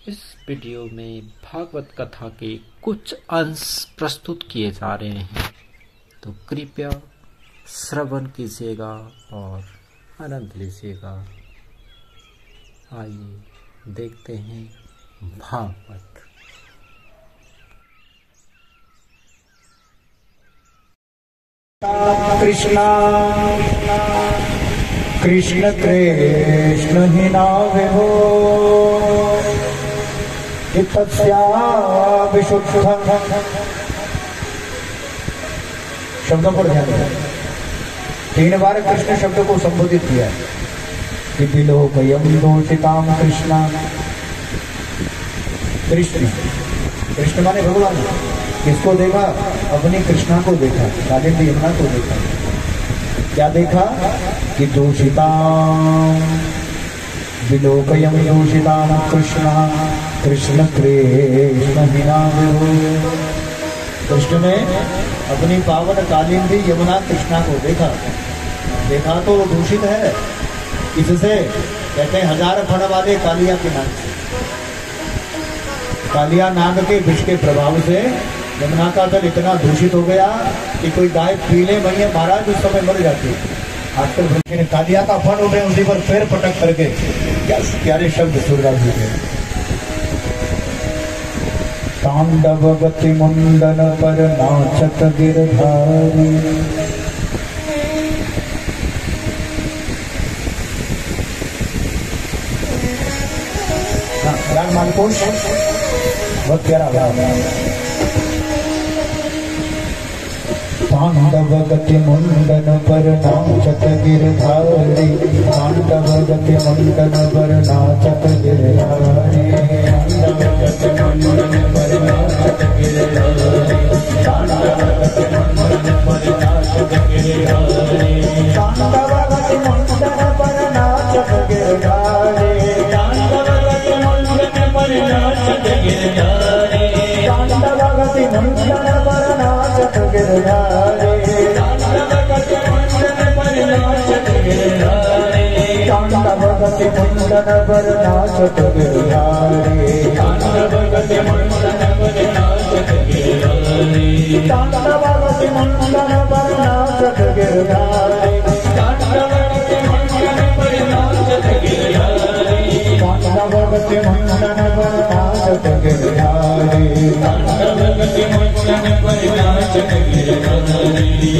इस वीडियो में भागवत कथा के कुछ अंश प्रस्तुत किए जा रहे हैं, तो कृपया श्रवण कीजिएगा और आनंद लीजिएगा। आइए देखते हैं भागवत। कृष्णा कृष्ण कृष्ण हि नाविभो विशुद्ध। शब्दों पर ध्यान दें। 3 बार कृष्ण शब्द को संबोधित किया कि विलोकयं दोषितां कृष्णा। कृष्ण कृष्ण माने भगवान। किसको देखा? अपनी कृष्णा को देखा, कालिंदी यमुना को देखा। क्या देखा? कि दोषितां विलोकयं दोषितां कृष्णा कृष्ण कृष्ण हि नाविभो। कृष्ण ने अपनी पावन कालिंदी यमुना कृष्णा को देखा। देखा तो दूषित है। किससे? कहते हैं 1000 फण वाले कालिया के नाग से। कालिया नाग के विष के प्रभाव से यमुना का जल इतना दूषित हो गया कि कोई गाय पीले वही महाराज उस समय मर जाती। आजकल ने कालिया का फण हो गए, उसी पर पैर पटक करके क्या प्यारे शब्द सूरदास जी के। तांडव गति मुंडन पर नाचत गिरधारी। राग मालकोश बहुत प्यारा राग। तांडव गति मुंडन पर नाचत गिरधारी। तांडव गति मुंडन पर नाचत गिरधारी। तांडव गति मुंडन पर नाचत गिरधारी। तांडव गति मुंडन पर नाचत गिरधारी। तांडव गति मुंडन पर नाचत गिरधारी। तांडव गति मुंडन पर नाचत गिरधारी। तांडव गति मुंडन पर नाचत गिरधारी। तांडव गति मुंडन पर नाचत गिरधारी। तांडव गति मुंडन पर नाचत गिरधारी। तांडव गति मुंडन पर नाचत गिरधारी। तांडव गति मुंडन पर नाचत गिरधारी। तांडव गति मुंडन पर नाचत गिरधारी। तांडव गति मुंडन पर नाचत गिरधारी। तांडव गति मुंडन पर नाचत गिरधारी।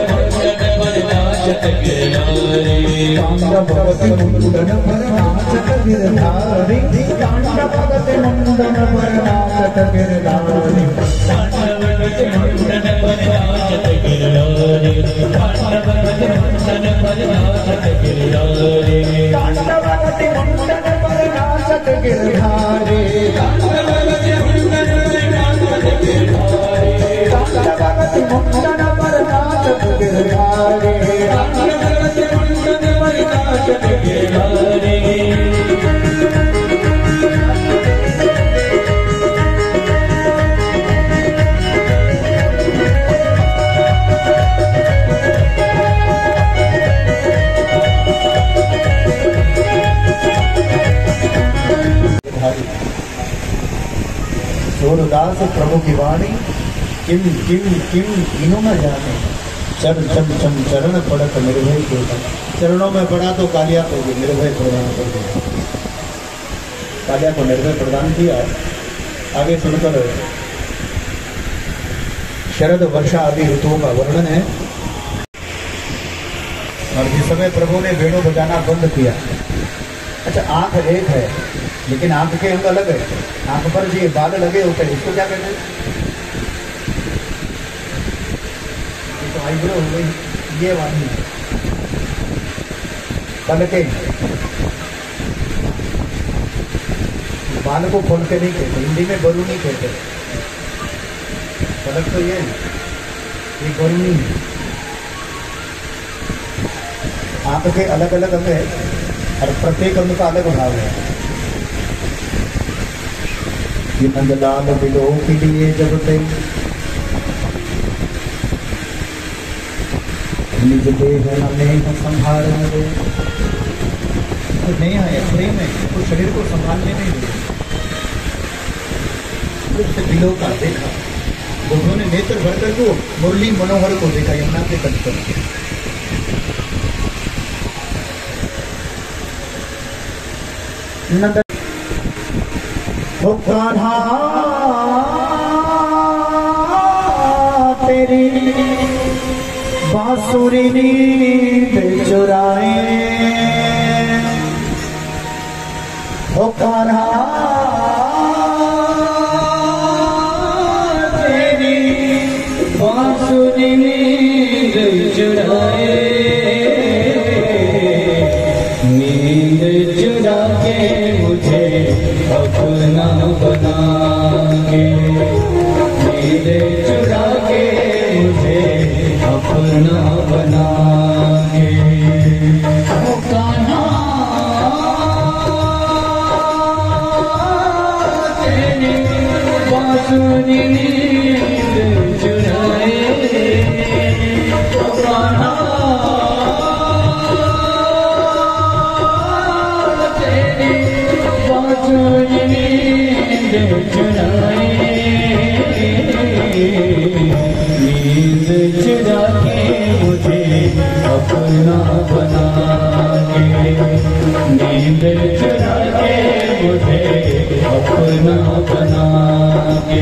तांडव गति मुंडन पर नाचत गिरधारी तांडवगति मुंडन परनाशत गिरधारी तांडवगति मुंडन परनाशत गिरधारी तांडवगति मुंडन परनाशत गिरधारी तांडवगति मुंडन परनाशत गिरधारी तांडवगति मुंडन परनाशत गिरधारी तांडवगति मुंडन परनाशत गिरधारी तांडवगति मुंडन परनाशत गिरधारी सूरदास प्रभु की वाणी किम किम किम तीनों न जाने चर चम चम चरण पड़त निर्भय के चरणों में पड़ा तो कालिया को भी निर्भय प्रदान कर दिया। कालिया को निर्भय प्रदान किया। आगे सुनकर शरद वर्षा आदि ऋतुओं का वर्णन है। और जिस समय प्रभु ने वेणु बजाना बंद किया, अच्छा आंख एक है लेकिन आंख के अंग अलग है। आंख पर जो बाल लगे होते हैं इसको क्या कहते हैं? ये तो आईब्रो हो गई, ये वाली पलके। बाल को खोल के नहीं कहते, हिंदी में बरूनी कहते। पलक तो ये बरूनी है। आंख के अलग अलग अंग है और प्रत्येक अंग का अलग भाव है। ये नंदलाल बिलो के लिए जब ते निज देह नेह संभाल दे, तो नेह है, प्रेम है, तो शरीर को संभालने नहीं दे। उससे बिलो का देखा, दोनों ने नेत्र भर कर को मुरली मनोहर को देखा यमुना के तट पर। नंद कान्हा तेरी बांसुरी नींद चुराए, ओ कान्हा तेरी बांसुरी नींद चुराए, नींद चुरा के मुझे अपना बना के, नींद चुरा के मुझे अपना बना के। ओ कान्हा तेरी बांसुरी नींद चुराए, ओ कान्हा तेरी बांसुरी नींद चुराए, नींद चुरा के मुझे अपना बना के, नींद चुरा के मुझे अपना बना के।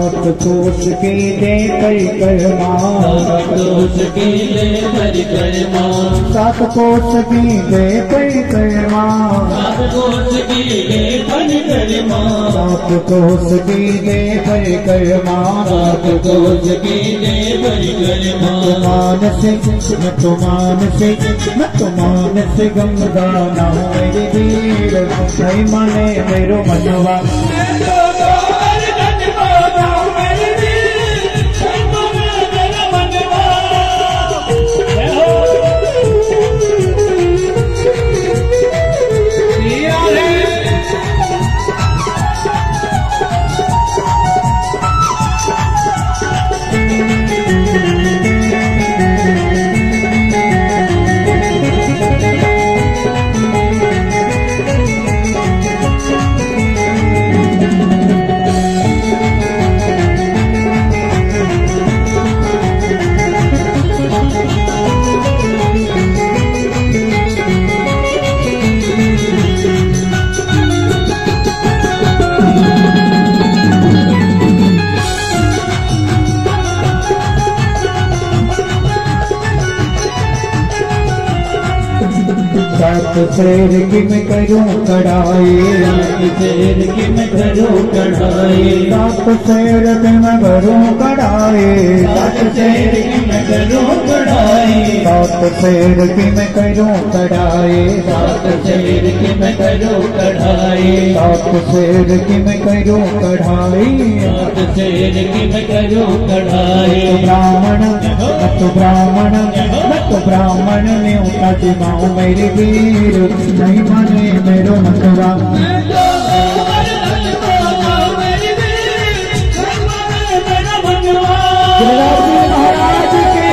सात कोस की दे परिक्रमा, सात कोस की दे परिक्रमा, सात कोस की दे परिक्रमा, सात कोस की दे परिक्रमा, सात कोस की दे परिक्रमा, सात कोस की दे परिक्रमा। मैं तो मानस गंगा नाम मेरे वीर, नहीं माने मेरो मनवा। सात शेर की मैं करूं कढ़ाई, सात शेर की मैं करूं कढ़ाई, सात शेर की मैं करूं कढ़ाई, सात शेर की मैं करूं कढ़ाई, सात शेर की मैं करूं कढ़ाई, सात शेर की मैं करूं कढ़ाई, सात शेर की मैं करूं कढ़ाई, सात शेर की मैं करूं कढ़ाई। ब्राह्मण ब्राह्मण ने उठा दिमाओ मेरे वीर, नहीं माने मेरो मतवा। महाराज के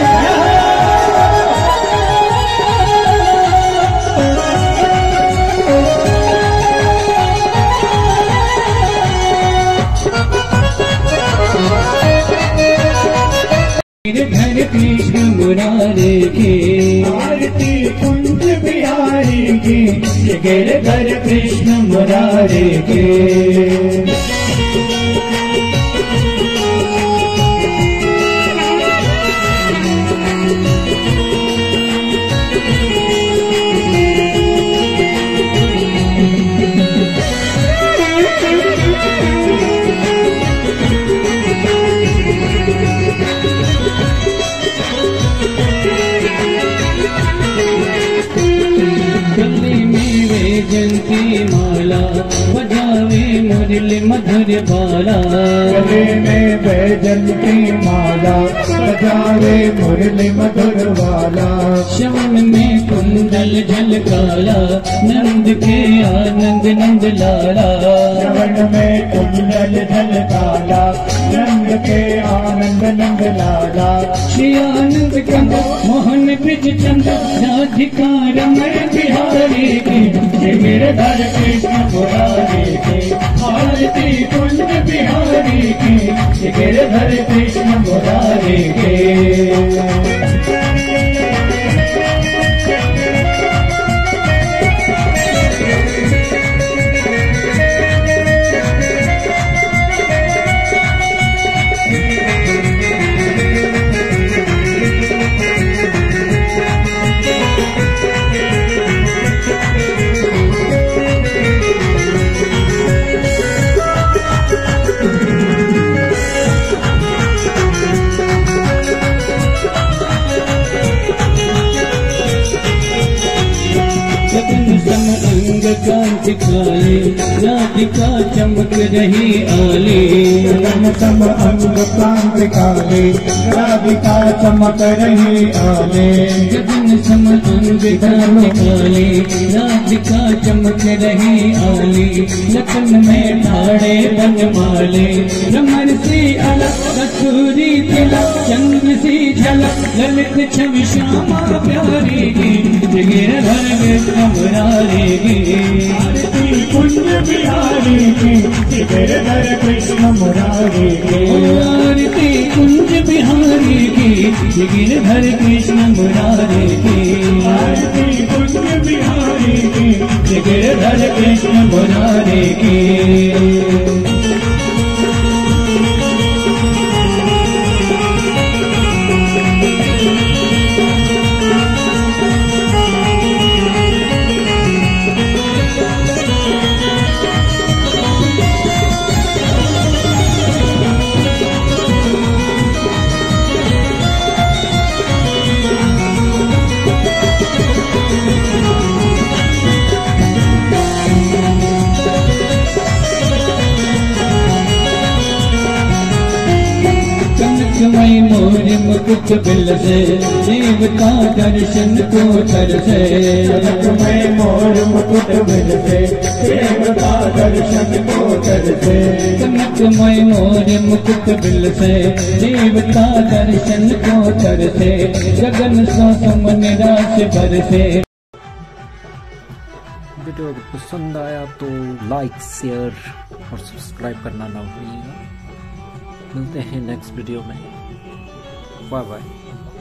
घर कृष्ण मुरारे की आरती कुंज बिहारी की, घर कृष्ण मुरारे की। जयंती माला बजावे मुरली मधुर बाला, गले में बैजंती माला बजावे मुरली मधुर वाला, श्रवण में कुंडल झलकाला नंद के आनंद नंद लाला, श्रवण में कुंडल झलकाला नंद के आनंद नंद लाला, श्री आनंद कंद मोहन ब्रिज चंद राधिका रमण बिहारी की, मेरे घर कृष्ण मुरारी की। आरती कुंज बिहारी की, मेरे घर कृष्ण मुरारी की। कांति काले राधिका चमक रही आले, सम अंग कांत काले राधिका चमक रही आले, गगन सम अंग कांति काले राधिका चमक रही आले, लखन में ठाड़े बनमाले रमण सी अलग कसूरी तिलक, चंद्र सी झलक ललित छवि श्यामा प्यारी की, गिरधर कृष्ण मुरारी की। आरती कुंज बिहारी की, गिरधर कृष्ण मुरारी की। आरती कुंज बिहारी की, गिरधर कृष्ण मुरारी की। आरती कुंज बिहारी की, गिरधर कृष्ण मुरारी की। मोर मुकुट बिल से देवता दर्शन को तरसे कनकमय मोर मुकुट बिल से देवता दर्शन को तरसे कनकमय मोर मुकुट बिल से देवता दर्शन को तरसे गगन सो सुमन राशि बरसे। वीडियो अगर पसंद आया तो लाइक शेयर और सब्सक्राइब करना ना भूलिएगा। मिलते हैं नेक्स्ट वीडियो में। Bye bye.